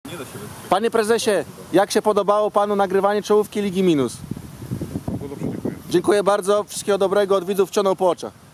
Panie prezesie, jak się podobało panu nagrywanie czołówki Ligi Minus? Bardzo dobrze, dziękuję. Dziękuję bardzo, wszystkiego dobrego od widzów Cioną po oczach.